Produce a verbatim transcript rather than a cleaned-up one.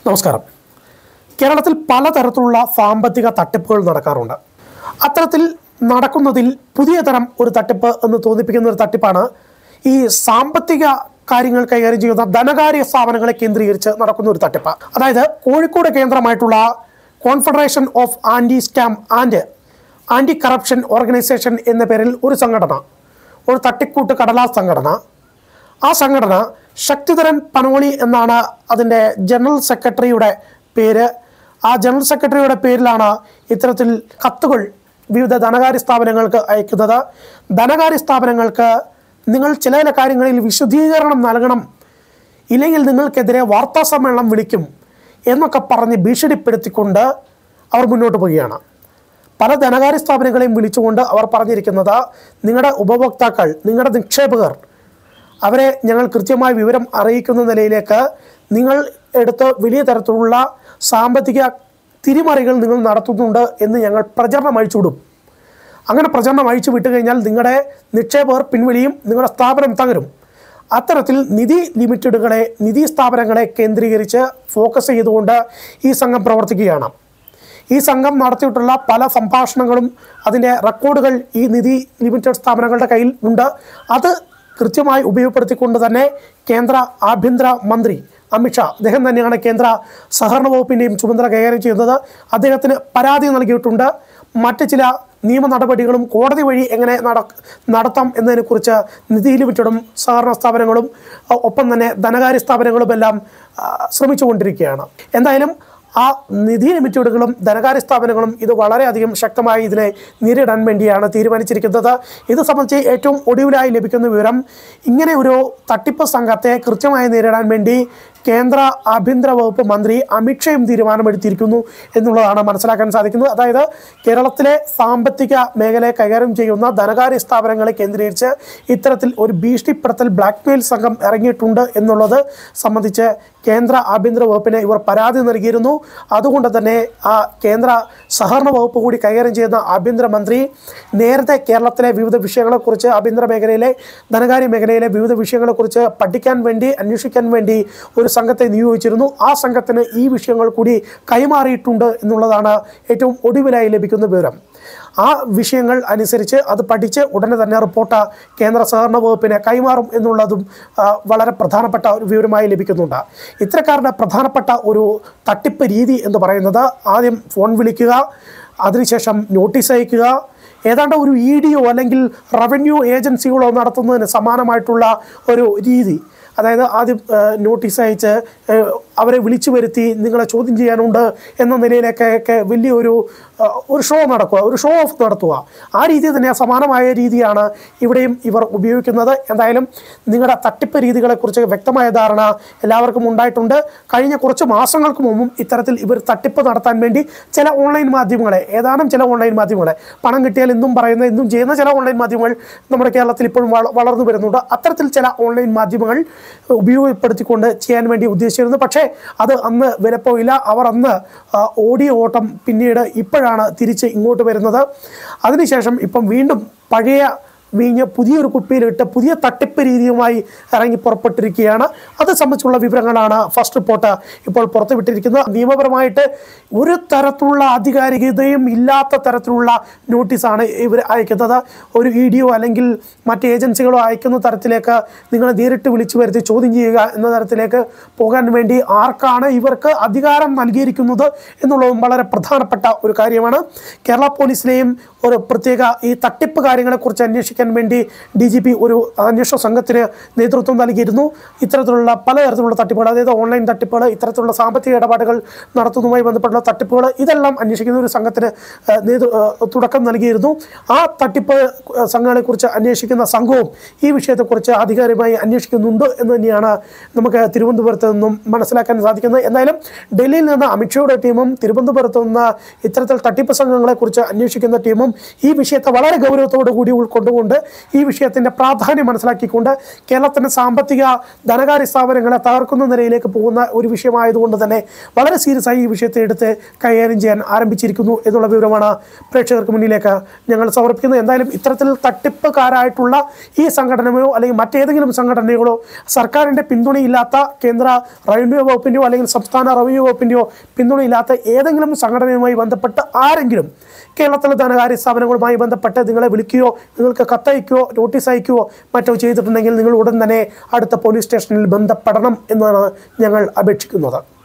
നമസ്കാരം. കേരളത്തിൽ പലതരത്തിലുള്ള സാമ്പത്തിക തട്ടിപ്പുകൾ നടക്കാറുണ്ട്. അത്തരത്തിൽ നടക്കുന്നതിൽ പുതിയ തരം ഒരു തട്ടിപ്പ് എന്ന് തോന്നിപ്പിക്കുന്ന ഒരു തട്ടിപ്പാണ് ഈ സാമ്പത്തിക കാര്യങ്ങൾ കൈകാര്യം ചെയ്യുന്ന ധനകാര്യ സ്ഥാപനങ്ങളെ കേന്ദ്രീകരിച്ച് നടക്കുന്ന ഒരു തട്ടിപ്പ്. അതായത് കോഴിക്കോട് കേന്ദ്രമായിട്ടുള്ള confederation of anti scam and anti corruption organisation എന്ന പേരിൽ ഒരു സംഘടന, ഒരു തട്ടിക്കൂട്ട് കടലാസ് സംഘടന. ആ സംഘടന ശക്തിധരൻ പനോളി എന്നാണ് അതിൻ്റെ ജനറൽ സെക്രട്ടറിയുടെ പേര്. ആ ജനറൽ സെക്രട്ടറിയുടെ പേരിലാണ് ഇത്തരത്തിൽ കത്തുകൾ വിവിധ ധനകാര്യ സ്ഥാപനങ്ങൾക്ക് അയക്കുന്നത്. ധനകാര്യ സ്ഥാപനങ്ങൾക്ക് നിങ്ങൾ ചില ചില കാര്യങ്ങളിൽ വിശദീകരണം നൽകണം, ഇല്ലെങ്കിൽ നിങ്ങൾക്കെതിരെ വാർത്താ സമ്മേളനം വിളിക്കും എന്നൊക്കെ പറഞ്ഞ് ഭീഷണിപ്പെടുത്തിക്കൊണ്ട് അവർ മുന്നോട്ട് പോവുകയാണ്. പല ധനകാര്യ സ്ഥാപനങ്ങളെയും വിളിച്ചുകൊണ്ട് അവർ പറഞ്ഞിരിക്കുന്നത്, നിങ്ങളുടെ ഉപഭോക്താക്കൾ, നിങ്ങളുടെ നിക്ഷേപകർ, അവരെ ഞങ്ങൾ കൃത്യമായ വിവരം അറിയിക്കുന്ന നിലയിലേക്ക് നിങ്ങൾ എടുത്ത് വലിയ തരത്തിലുള്ള സാമ്പത്തിക തിരിമറികൾ നിങ്ങൾ നടത്തുന്നുണ്ട് എന്ന് ഞങ്ങൾ പ്രചരണം അഴിച്ചുവിടും. അങ്ങനെ പ്രചരണം അഴിച്ചു വിട്ടു കഴിഞ്ഞാൽ നിങ്ങളുടെ നിക്ഷേപകർ പിൻവലിയും, നിങ്ങളുടെ സ്ഥാപനം തകരും. അത്തരത്തിൽ നിധി ലിമിറ്റഡുകളെ, നിധി സ്ഥാപനങ്ങളെ കേന്ദ്രീകരിച്ച് ഫോക്കസ് ചെയ്തുകൊണ്ട് ഈ സംഘം പ്രവർത്തിക്കുകയാണ്. ഈ സംഘം നടത്തിയിട്ടുള്ള പല സംഭാഷണങ്ങളും അതിൻ്റെ റെക്കോർഡുകൾ ഈ നിധി ലിമിറ്റഡ് സ്ഥാപനങ്ങളുടെ കയ്യിൽ ഉണ്ട്. അത് കൃത്യമായി ഉപയോഗപ്പെടുത്തിക്കൊണ്ട് തന്നെ കേന്ദ്ര ആഭ്യന്തര മന്ത്രി അമിത്ഷാ, അദ്ദേഹം തന്നെയാണ് കേന്ദ്ര സഹകരണ വകുപ്പിൻ്റെയും ചുമതല കൈകാര്യം ചെയ്യുന്നത്, അദ്ദേഹത്തിന് പരാതി നൽകിയിട്ടുണ്ട്. മറ്റ് ചില നിയമ നടപടികളും കോടതി വഴി എങ്ങനെ നട നടത്താം എന്നതിനെക്കുറിച്ച് നിധി ലിമിറ്റഡും സഹകരണ സ്ഥാപനങ്ങളും ഒപ്പം തന്നെ ധനകാര്യ സ്ഥാപനങ്ങളുമെല്ലാം ശ്രമിച്ചുകൊണ്ടിരിക്കുകയാണ്. എന്തായാലും ആ നിധി ലിമിറ്റഡുകളും ധനകാര്യ സ്ഥാപനങ്ങളും ഇത് വളരെയധികം ശക്തമായി ഇതിനെ നേരിടാൻ വേണ്ടിയാണ് തീരുമാനിച്ചിരിക്കുന്നത്. ഇത് സംബന്ധിച്ച് ഏറ്റവും ഒടുവിലായി ലഭിക്കുന്ന വിവരം, ഇങ്ങനെ ഒരു തട്ടിപ്പ് സംഘത്തെ കൃത്യമായി നേരിടാൻ വേണ്ടി കേന്ദ്ര ആഭ്യന്തര വകുപ്പ് മന്ത്രി അമിത്ഷയും തീരുമാനമെടുത്തിരിക്കുന്നു എന്നുള്ളതാണ് മനസ്സിലാക്കാൻ സാധിക്കുന്നത്. അതായത് കേരളത്തിലെ സാമ്പത്തിക മേഖലയെ കൈകാര്യം ചെയ്യുന്ന ധനകാര്യ സ്ഥാപനങ്ങളെ കേന്ദ്രീകരിച്ച് ഇത്തരത്തിൽ ഒരു ഭീഷണിപ്പെടുത്തൽ ബ്ലാക്ക്മെയിൽ സംഘം ഇറങ്ങിയിട്ടുണ്ട് എന്നുള്ളത് സംബന്ധിച്ച് കേന്ദ്ര ആഭ്യന്തര വകുപ്പിന് ഇവർ പരാതി നൽകിയിരുന്നു. അതുകൊണ്ട് തന്നെ ആ കേന്ദ്ര സഹകരണ വകുപ്പ് കൂടി കൈകാര്യം ചെയ്യുന്ന ആഭ്യന്തര മന്ത്രി നേരത്തെ കേരളത്തിലെ വിവിധ വിഷയങ്ങളെക്കുറിച്ച്, ആഭ്യന്തര മേഖലയിലെ ധനകാര്യ മേഖലയിലെ വിവിധ വിഷയങ്ങളെക്കുറിച്ച് പഠിക്കാൻ വേണ്ടി, അന്വേഷിക്കാൻ വേണ്ടി ഒരു സംഘത്തെ നിയോഗിച്ചിരുന്നു. ആ സംഘത്തിന് ഈ വിഷയങ്ങൾ കൂടി കൈമാറിയിട്ടുണ്ട് എന്നുള്ളതാണ് ഏറ്റവും ഒടുവിലായി ലഭിക്കുന്ന വിവരം. ആ വിഷയങ്ങൾ അനുസരിച്ച് അത് പഠിച്ച് ഉടനെ തന്നെ റിപ്പോർട്ട് കേന്ദ്ര സഹകരണ വകുപ്പിന് കൈമാറും എന്നുള്ളതും വളരെ പ്രധാനപ്പെട്ട ഒരു വിവരമായി ലഭിക്കുന്നുണ്ട്. ഇത്തരക്കാരുടെ പ്രധാനപ്പെട്ട ഒരു തട്ടിപ്പ് രീതി എന്ന് പറയുന്നത്, ആദ്യം ഫോൺ വിളിക്കുക, അതിനുശേഷം നോട്ടീസ് അയക്കുക, ഏതാണ്ട് ഒരു ഇ ഡിയോ അല്ലെങ്കിൽ റവന്യൂ ഏജൻസികളോ നടത്തുന്നതിന് സമാനമായിട്ടുള്ള ഒരു രീതി. അതായത് ആദ്യം നോട്ടീസ് അയച്ച് അവരെ വിളിച്ചു വരുത്തി നിങ്ങളെ ചോദ്യം ചെയ്യാനുണ്ട് എന്ന നിലയിലേക്കൊക്കെ വലിയൊരു ഒരു ഷോ നടക്കുക, ഒരു ഷോ ഓഫ് നടത്തുക. ആ രീതി തന്നെ സമാനമായ രീതിയാണ് ഇവിടെയും ഇവർ ഉപയോഗിക്കുന്നത്. എന്തായാലും നിങ്ങളുടെ തട്ടിപ്പ് രീതികളെക്കുറിച്ച് വ്യക്തമായ ധാരണ എല്ലാവർക്കും ഉണ്ടായിട്ടുണ്ട്. കഴിഞ്ഞ കുറച്ച് മാസങ്ങൾക്ക് മുമ്പും ഇത്തരത്തിൽ ഇവർ തട്ടിപ്പ് നടത്താൻ വേണ്ടി ചില ഓൺലൈൻ മാധ്യമങ്ങളെ, ഏതാനും ചില ഓൺലൈൻ മാധ്യമങ്ങളെ, പണം കിട്ടിയാൽ ഇന്നും പറയുന്ന, ഇന്നും ചെയ്യുന്ന ചില ഓൺലൈൻ മാധ്യമങ്ങൾ നമ്മുടെ കേരളത്തിൽ ഇപ്പോഴും വളർന്നു വരുന്നുണ്ട്. അത്തരത്തിൽ ചില ഓൺലൈൻ മാധ്യമങ്ങൾ ഉപയോഗപ്പെടുത്തിക്കൊണ്ട് ചെയ്യാൻ വേണ്ടി ഉദ്ദേശിച്ചിരുന്നു. പക്ഷേ അത് അന്ന് വിലപ്പോയില്ല. അവർ അന്ന് ഓടിയ ഓട്ടം പിന്നീട് ഇപ്പോഴാണ് തിരിച്ച് ഇങ്ങോട്ട് വരുന്നത്. അതിനുശേഷം ഇപ്പം വീണ്ടും പഴയ വീഞ്ഞ് പുതിയൊരു കുപ്പിയിലിട്ട് പുതിയ തട്ടിപ്പ് രീതിയുമായി ഇറങ്ങി പുറപ്പെട്ടിരിക്കുകയാണ്. അത് സംബന്ധിച്ചുള്ള വിവരങ്ങളാണ് ഫസ്റ്റ് റിപ്പോർട്ട് ഇപ്പോൾ പുറത്തുവിട്ടിരിക്കുന്നത്. നിയമപരമായിട്ട് ഒരു തരത്തിലുള്ള ആധികാരികതയും ഇല്ലാത്ത തരത്തിലുള്ള നോട്ടീസാണ് ഇവർ അയക്കുന്നത്. ഒരു ഇ ഡിയോ അല്ലെങ്കിൽ മറ്റ് ഏജൻസികളോ അയക്കുന്ന തരത്തിലേക്ക് നിങ്ങളെ നേരിട്ട് വിളിച്ചു വരുത്തി ചോദ്യം ചെയ്യുക എന്ന തരത്തിലേക്ക് പോകാൻ വേണ്ടി ആർക്കാണ് ഇവർക്ക് അധികാരം നൽകിയിരിക്കുന്നത് എന്നുള്ളതും വളരെ പ്രധാനപ്പെട്ട ഒരു കാര്യമാണ്. കേരള പോലീസിലെയും ഒരു പ്രത്യേക ഈ തട്ടിപ്പ് കാര്യങ്ങളെക്കുറിച്ച് അന്വേഷിക്കാൻ വേണ്ടി ഡി ജി പി ഒരു അന്വേഷണ സംഘത്തിന് നേതൃത്വം നൽകിയിരുന്നു. ഇത്തരത്തിലുള്ള പലതരത്തിലുള്ള തട്ടിപ്പുകൾ, അതായത് ഓൺലൈൻ തട്ടിപ്പുകൾ, ഇത്തരത്തിലുള്ള സാമ്പത്തിക ഇടപാടുകൾ നടത്തുന്നതുമായി ബന്ധപ്പെട്ടുള്ള തട്ടിപ്പുകൾ, ഇതെല്ലാം അന്വേഷിക്കുന്ന ഒരു സംഘത്തിന് നേതൃ തുടക്കം നൽകിയിരുന്നു. ആ തട്ടിപ്പ് സംഘങ്ങളെക്കുറിച്ച് അന്വേഷിക്കുന്ന സംഘവും ഈ വിഷയത്തെക്കുറിച്ച് ആധികാരികമായി അന്വേഷിക്കുന്നുണ്ട് എന്ന് തന്നെയാണ് നമുക്ക് തിരുവനന്തപുരത്ത് നിന്നും മനസ്സിലാക്കാൻ സാധിക്കുന്നത്. എന്തായാലും ഡൽഹിയിൽ നിന്ന് അമിത്ഷായുടെ ടീമും തിരുവനന്തപുരത്ത് നിന്ന് ഇത്തരത്തിൽ തട്ടിപ്പ് സംഘങ്ങളെക്കുറിച്ച് അന്വേഷിക്കുന്ന ടീമും ഈ വിഷയത്തെ വളരെ ഗൗരവത്തോടു കൂടി ഉൾക്കൊണ്ടുകൊണ്ട് മനസ്സിലാക്കിക്കൊണ്ട് ഈ വിഷയത്തിൻ്റെ പ്രാധാന്യം മനസ്സിലാക്കിക്കൊണ്ട് കേരളത്തിൻ്റെ സാമ്പത്തിക ധനകാര്യ സ്ഥാപനങ്ങളെ തകർക്കുന്ന നിലയിലേക്ക് പോകുന്ന ഒരു വിഷയമായതുകൊണ്ട് തന്നെ വളരെ സീരിയസ് ആയി ഈ വിഷയത്തെ എടുത്ത് കൈകാര്യം ചെയ്യാൻ ആരംഭിച്ചിരിക്കുന്നു എന്നുള്ള വിവരമാണ് പ്രേക്ഷകർക്ക് മുന്നിലേക്ക് ഞങ്ങൾ സമർപ്പിക്കുന്നത്. എന്തായാലും ഇത്തരത്തിൽ തട്ടിപ്പുകാരായിട്ടുള്ള ഈ സംഘടനയോ അല്ലെങ്കിൽ മറ്റേതെങ്കിലും സംഘടനകളോ സർക്കാരിൻ്റെ പിന്തുണയില്ലാത്ത കേന്ദ്ര റവന്യൂ വകുപ്പിൻ്റെയോ അല്ലെങ്കിൽ സംസ്ഥാന റവന്യൂ വകുപ്പിൻ്റെയോ പിന്തുണയില്ലാത്ത ഏതെങ്കിലും സംഘടനയുമായി ബന്ധപ്പെട്ട് ആരെങ്കിലും കേരളത്തിലെ ധനകാര്യ സ്ഥാപനങ്ങളുമായി ബന്ധപ്പെട്ട് നിങ്ങളെ വിളിക്കുകയോ നിങ്ങൾക്ക് കത്തയക്കുകയോ നോട്ടീസ് അയക്കുകയോ മറ്റോ ചെയ്തിട്ടുണ്ടെങ്കിൽ നിങ്ങൾ ഉടൻ തന്നെ അടുത്ത പോലീസ് സ്റ്റേഷനിൽ ബന്ധപ്പെടണം എന്നാണ് ഞങ്ങൾ അപേക്ഷിക്കുന്നത്.